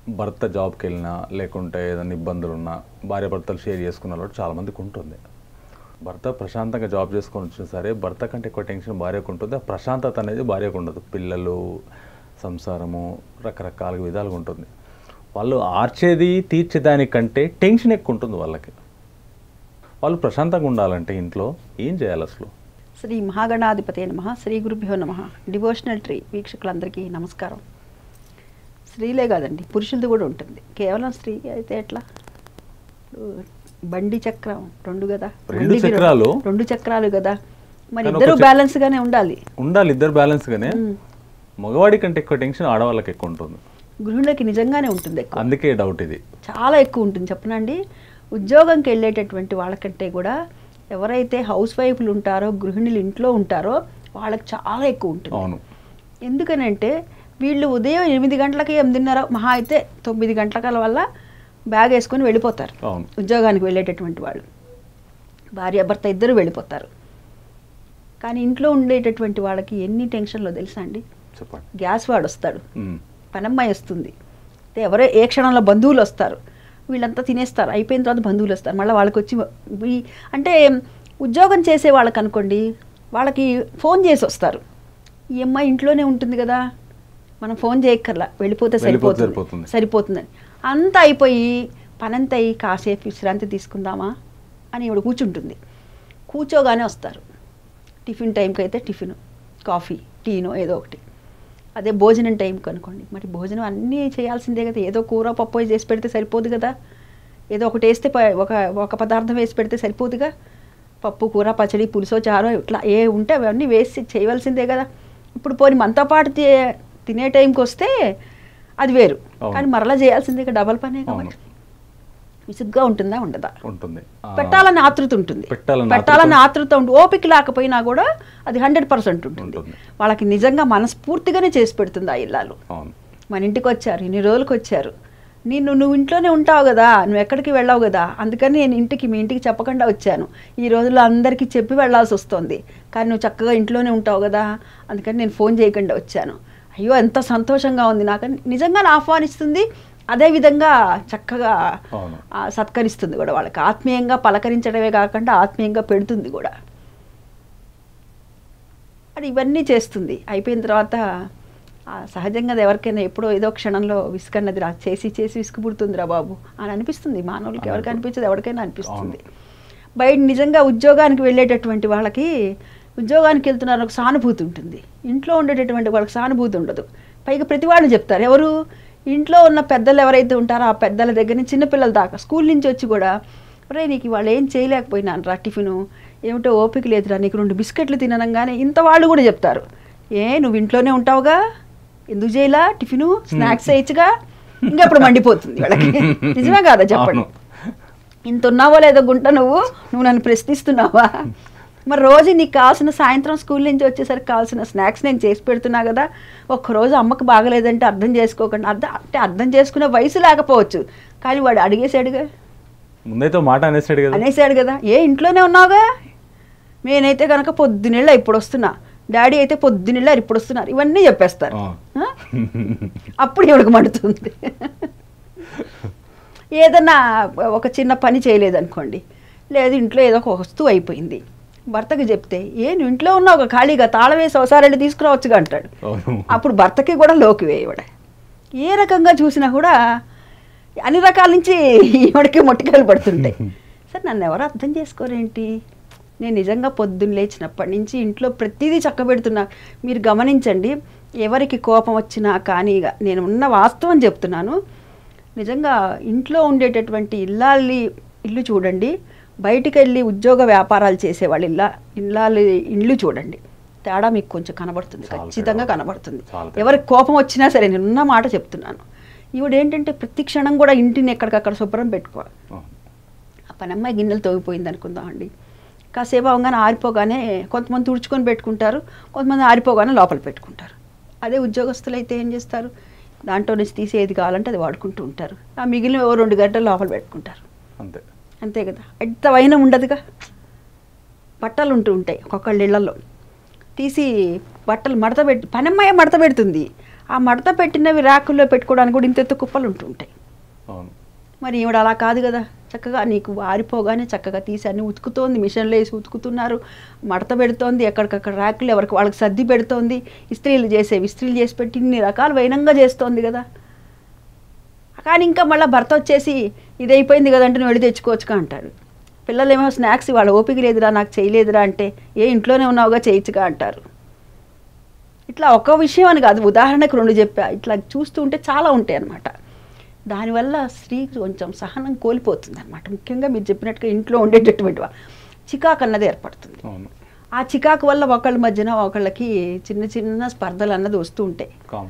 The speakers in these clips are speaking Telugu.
భర్త జాబ్కి వెళ్ళినా లేకుంటే ఏదైనా ఇబ్బందులున్నా భార్యాభర్తలు షేర్ చేసుకున్న వాళ్ళు చాలామందికి ఉంటుంది. భర్త ప్రశాంతంగా జాబ్ చేసుకొని వచ్చినా సరే భర్త కంటే ఎక్కువ టెన్షన్ భార్యకు ఉంటుంది. ఆ ప్రశాంతత అనేది భార్యకు ఉండదు. పిల్లలు, సంసారము రకరకాల విధాలుగా ఉంటుంది. వాళ్ళు ఆర్చేది తీర్చేదానికంటే టెన్షన్ ఎక్కువ ఉంటుంది వాళ్ళకి. వాళ్ళు ప్రశాంతంగా ఉండాలంటే ఇంట్లో ఏం చేయాలి అసలు? శ్రీ మహాగణాధిపతే నమః, శ్రీ గురుభ్యో నమః. డివోషనల్ ట్రీ వీక్షకులందరికీ నమస్కారం. స్త్రీలే కాదండి, పురుషులది కూడా ఉంటుంది. కేవలం స్త్రీ అయితే ఎట్లా? బండి చక్రం రెండు కదా, రెండు చక్రాలు కదా, మరి ఇద్దరు బ్యాలెన్స్ గానే ఉండాలి. ఇద్దరు బ్యాలెన్స్ గానే. మగవాడి కంటే ఎక్కువ టెన్షన్ ఆడవాళ్ళకి ఎక్కువ ఉంటుంది. గృహిణులకి నిజంగానే ఉంటుంది ఎక్కువ. అందుకే డౌట్ ఇది చాలా ఎక్కువ ఉంటుంది. చెప్పనండి, ఉద్యోగంకి వెళ్ళేటటువంటి వాళ్ళకంటే కూడా ఎవరైతే హౌస్ వైఫ్లు ఉంటారో, గృహిణులు ఇంట్లో ఉంటారో వాళ్ళకి చాలా ఎక్కువ ఉంటుంది. అవును. ఎందుకనంటే వీళ్ళు ఉదయం 8 గంటలకి 8:30 మహా అయితే 9 గంటల వల్ల బ్యాగ్ వేసుకొని వెళ్ళిపోతారు. ఉద్యోగానికి వెళ్ళేటటువంటి వాళ్ళు భార్యాభర్త ఇద్దరు వెళ్ళిపోతారు. కానీ ఇంట్లో ఉండేటటువంటి వాళ్ళకి ఎన్ని టెన్షన్లో తెలుసా అండి? గ్యాస్ వాడు వస్తాడు, పనమ్మాయి వస్తుంది, ఎవరో ఏ క్షణంలో బంధువులు వస్తారు, వీళ్ళంతా తినేస్తారు, అయిపోయిన తర్వాత బంధువులు వస్తారు, మళ్ళీ వాళ్ళకి వచ్చి అంటే ఉద్యోగం చేసే వాళ్ళకి అనుకోండి, వాళ్ళకి ఫోన్ చేసి వస్తారు, ఈ అమ్మాయి ఇంట్లోనే ఉంటుంది కదా, మనం ఫోన్ చేయక్కర్లా, వెళ్ళిపోతే సరిపోతుందని అంతా అయిపోయి పనంతా అయ్యి కాసేపు విశ్రాంతి తీసుకుందామా అని ఇవిడ కూర్చుంటుంది. కూర్చోగానే వస్తారు. టిఫిన్ టైంకి అయితే టిఫిన్, కాఫీ, టీనో ఏదో ఒకటి. అదే భోజనం టైంకి అనుకోండి, మరి భోజనం అన్నీ చేయాల్సిందే కదా, ఏదో కూర పప్పు చేసి పెడితే సరిపోదు కదా, ఏదో ఒకటి వేస్తే ఒక పదార్థం వేసి పెడితే సరిపోదుగా, పప్పు, కూర, పచ్చడి, పులుసో, చారో ఇట్లా ఏ ఉంటే అవన్నీ వేసి చేయవలసిందే కదా. ఇప్పుడు పోనీ మనతో పాటు తినే టైంకి వస్తే అది వేరు, కానీ మరలా చేయాల్సిందే కదా, డబల్ పనే కాబట్టి విసుగ్గా ఉంటుందా? ఉండదా? ఉంటుంది. పెట్టాలని ఆతృత ఉంటుంది, పెట్టాలని ఆతృత ఉంటుంది. ఓపిక లేకపోయినా కూడా అది 100% ఉంటుంది. వాళ్ళకి నిజంగా మనస్ఫూర్తిగానే చేసి పెడుతుంది ఆ ఇల్లాలు. మన ఇంటికి వచ్చారు, ఇన్ని రోజులకి వచ్చారు, నువ్వు ఇంట్లోనే ఉంటావు కదా, నువ్వు ఎక్కడికి వెళ్ళావు కదా, అందుకని నేను మీ ఇంటికి చెప్పకుండా వచ్చాను. ఈ రోజుల్లో అందరికీ చెప్పి వెళ్ళాల్సి వస్తుంది, కానీ నువ్వు చక్కగా ఇంట్లోనే ఉంటావు కదా, అందుకని నేను ఫోన్ చేయకుండా వచ్చాను. అయ్యో ఎంత సంతోషంగా ఉంది నాకు, నిజంగా ఆహ్వానిస్తుంది. అదేవిధంగా చక్కగా సత్కరిస్తుంది కూడా. వాళ్ళకి ఆత్మీయంగా పలకరించడమే కాకుండా ఆత్మీయంగా పెడుతుంది కూడా. అది ఇవన్నీ చేస్తుంది. అయిపోయిన తర్వాత సహజంగా ఎవరికైనా ఎప్పుడో ఏదో క్షణంలో విసుకన్నది చేసి విసుగు పుడుతుందిరా బాబు అని అనిపిస్తుంది. మానవులకి ఎవరికి అనిపించదు, ఎవరికైనా అనిపిస్తుంది. బయట నిజంగా ఉద్యోగానికి వెళ్ళేటటువంటి వాళ్ళకి, ఉద్యోగానికి వెళ్తున్నారు ఒక సానుభూతి ఉంటుంది, ఇంట్లో ఉండేటటువంటి వాళ్ళకి సానుభూతి ఉండదు. పైగా ప్రతి వాళ్ళు చెప్తారు, ఎవరు ఇంట్లో ఉన్న పెద్దలు ఎవరైతే ఉంటారో ఆ పెద్దల దగ్గర నుంచి చిన్నపిల్లల దాకా, స్కూల్ నుంచి వచ్చి కూడా, ఒరే నీకు వాళ్ళు ఏం చేయలేకపోయినాను రా, టిఫిను ఏమిటో ఓపిక లేదురా, నీకు 2 బిస్కెట్లు తిననంగానే ఇంత వాళ్ళు కూడా చెప్తారు, నువ్వు ఇంట్లోనే ఉంటావుగా, ఎందుకు చేయలా టిఫిను, స్నాక్స్ వేయచ్చుగా. ఇంకెప్పుడు మండిపోతుంది వాళ్ళకి. నిజమే కాదా చెప్పండి? ఇంత ఉన్నావో లేదో గుంట, నువ్వు నన్ను ప్రశ్నిస్తున్నావా? మరి రోజు నీకు కావాల్సిన, సాయంత్రం స్కూల్ నుంచి వచ్చేసరికి కావాల్సిన స్నాక్స్ నేను చేసి పెడుతున్నా కదా, ఒక్కరోజు అమ్మకు బాగలేదంటే అర్థం చేసుకోకుండా, అర్థం చేసుకునే వయసు లేకపోవచ్చు, కానీ వాడు అడిగేసాడుగా, ముందైతే మాట అనేసాడు కదా, ఇంట్లోనే ఉన్నావుగా, నేనైతే కనుక పొద్దునేళ్ళ ఇప్పుడు వస్తున్నా, డాడీ అయితే పొద్దునేళ్ళ ఇప్పుడు వస్తున్నారు, ఇవన్నీ చెప్పేస్తారు. అప్పుడు ఎవరికి మండుతుంది. ఏదన్నా ఒక చిన్న పని చేయలేదనుకోండి, లేదు ఇంట్లో ఏదో ఒక వస్తువు అయిపోయింది, భర్తకి చెప్తే నువ్వు ఇంట్లో ఉన్నావు ఒక ఖాళీగా, తాళం వేసి ఒకసారి వెళ్ళి తీసుకురావచ్చుగా అంటాడు. అప్పుడు భర్తకి కూడా లోకి వేయవాడ. ఏ రకంగా చూసినా కూడా అన్ని రకాల నుంచి ఈవిడికి మొట్టికాయలు పడుతుంటాయి. సరే నన్ను ఎవరు అర్థం చేసుకోరేంటి, నేను నిజంగా పొద్దున్న లేచినప్పటి నుంచి ఇంట్లో ప్రతిదీ చక్కబెడుతున్నా. మీరు గమనించండి, ఎవరికి కోపం వచ్చినా కానీ, నేను ఉన్న వాస్తవం చెప్తున్నాను, నిజంగా ఇంట్లో ఉండేటటువంటి ఇల్లు చూడండి, బయటికి వెళ్ళి ఉద్యోగ వ్యాపారాలు చేసేవాళ్ళు ఇల్లు చూడండి, తేడా మీకు కొంచెం కనబడుతుంది, ఖచ్చితంగా కనబడుతుంది. ఎవరికి కోపం వచ్చినా సరే, నేనున్న మాట చెప్తున్నాను. ఈవిడేంటంటే ప్రతి క్షణం కూడా ఇంటిని ఎక్కడికక్కడ శుభ్రం పెట్టుకోవాలి. ఆ పనమ్మాయి గిన్నెలు తోగిపోయింది అనుకుందామండి, కాసేపు అవగానే ఆరిపోగానే కొంతమంది తుడుచుకొని పెట్టుకుంటారు, కొంతమంది ఆరిపోగానే లోపల పెట్టుకుంటారు. అదే ఉద్యోగస్తులు అయితే ఏం చేస్తారు, దాంట్లో నుంచి తీసి ఏది కావాలంటే అది వాడుకుంటూ ఉంటారు. ఆ మిగిలిన 2 గంటలు లోపల పెట్టుకుంటారు. అంతే కదా, ఎంత వైనం ఉండదుగా. బట్టలు ఉంటాయి ఒక్కొక్కళ్ళ ఇళ్లలో, తీసి బట్టలు పనమ్మాయి మడత పెడుతుంది, ఆ మడత పెట్టినవి ర్యాకుల్లో పెట్టుకోవడానికి కూడా ఇంత కుప్పలు ఉంటుంటాయి. అవును. మరి ఈవిడ అలా కాదు కదా, చక్కగా నీకు ఆరిపోగానే చక్కగా తీసి అన్ని ఉతుకుతోంది, మిషన్లో వేసి ఉతుకుతున్నారు, మడత పెడుతోంది, ఎక్కడికక్కడ ర్యాకులు ఎవరికి వాళ్ళకి సర్ది పెడుతోంది, ఇస్త్రీలు చేసి పెట్టి ఇన్ని రకాలు వైనంగా చేస్తోంది కదా. కానీ ఇంకా మళ్ళీ భర్త వచ్చేసి ఇది అయిపోయింది కదంటే నువ్వు వెళ్ళి తెచ్చుకోవచ్చుగా అంటారు. పిల్లలేమో స్నాక్స్ వాళ్ళ ఓపిక లేదురా, నాకు చేయలేదురా అంటే, ఏ ఇంట్లోనే ఉన్నావుగా చేయొచ్చుగా అంటారు. ఇట్లా ఒక విషయం అని కాదు, ఉదాహరణకు 2 చెప్పా. ఇట్లా చూస్తూ ఉంటే చాలా ఉంటాయి అన్నమాట. దానివల్ల స్త్రీ కొంచెం సహనం కోల్పోతుంది అనమాట. ముఖ్యంగా మీరు చెప్పినట్టుగా ఇంట్లో ఉండేటటువంటి చికాకు అన్నది ఏర్పడుతుంది. ఆ చికాకు వల్ల ఒకళ్ళ మధ్యన ఒకళ్ళకి చిన్న చిన్న స్పర్ధలు అన్నది వస్తూ ఉంటాయి.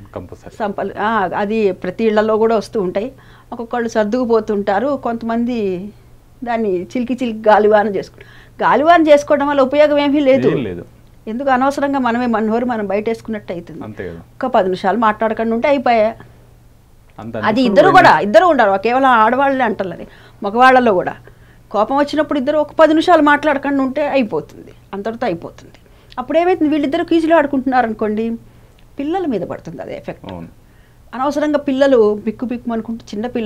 అది ప్రతి ఇళ్లలో కూడా వస్తూ ఉంటాయి. ఒక్కొక్కళ్ళు సర్దుకుపోతుంటారు, కొంతమంది దాన్ని చిలికి గాలివాన చేసుకుంటారు. గాలివాన చేసుకోవడం వల్ల ఉపయోగం ఏమీ లేదు. ఎందుకు అనవసరంగా మనమే మన నోరు మనం బయట వేసుకున్నట్టు అవుతుంది. ఒక 10 నిమిషాలు మాట్లాడకుండా ఉంటే అయిపోయా. అది ఇద్దరు ఉండరు, కేవలం ఆడవాళ్ళే అంటారు. అది మగవాళ్ళలో కూడా కోపం వచ్చినప్పుడు ఇద్దరు ఒక 10 నిమిషాలు మాట్లాడకుండా ఉంటే అయిపోతుంది, అంతటితో అయిపోతుంది. అప్పుడు ఏమైతుంది, వీళ్ళిద్దరు కీచులు ఆడుకుంటున్నారు అనుకోండి, పిల్లల మీద పడుతుంది అదే ఎఫెక్ట్. అనవసరంగా పిల్లలు బిక్కు అనుకుంటూ,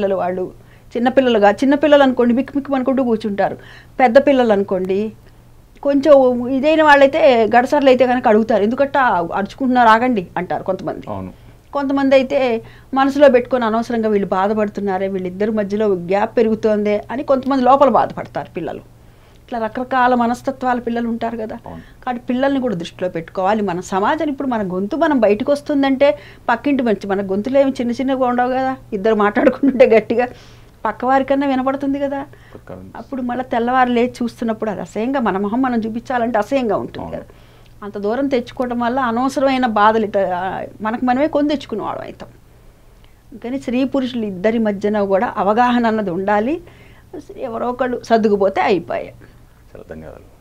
చిన్నపిల్లలు అనుకోండి బిక్కు అనుకుంటూ కూర్చుంటారు. పెద్ద పిల్లలు అనుకోండి కొంచెం ఇదైన వాళ్ళైతే గడసర్లు అయితే కనుక అడుగుతారు, ఎందుకంటే అరుచుకుంటున్నారు ఆగండి అంటారు కొంతమంది. కొంతమంది అయితే మనసులో పెట్టుకొని అనవసరంగా వీళ్ళు బాధపడుతున్నారే, వీళ్ళిద్దరి మధ్యలో గ్యాప్ పెరుగుతోందే అని కొంతమంది లోపల బాధపడతారు పిల్లలు. ఇట్లా రకరకాల మనస్తత్వాల పిల్లలు ఉంటారు కదా. కాబట్టి పిల్లల్ని కూడా దృష్టిలో పెట్టుకోవాలి. మన సమాజం ఇప్పుడు మన గొంతు మనం బయటకు వస్తుందంటే పక్కింటి మంచి, మన గొంతులు ఏమి చిన్నగా ఉండవు కదా, ఇద్దరు మాట్లాడుకుంటుంటే గట్టిగా పక్కవారికన్నా వినపడుతుంది కదా. అప్పుడు మళ్ళీ తెల్లవారు లేచి చూస్తున్నప్పుడు అది అసహ్యంగా, మన మొహం మనం చూపించాలంటే అసహ్యంగా ఉంటుంది కదా. అంత దూరం తెచ్చుకోవడం వల్ల అనవసరమైన బాధలు మనకు మనమే కొని తెచ్చుకునేవాళ్ళం అవుతాం. కానీ స్త్రీ పురుషులు ఇద్దరి మధ్యన కూడా అవగాహన అన్నది ఉండాలి. ఎవరో ఒకళ్ళు సర్దుకుపోతే అయిపోయాయి. చాలా ధన్యవాదాలు.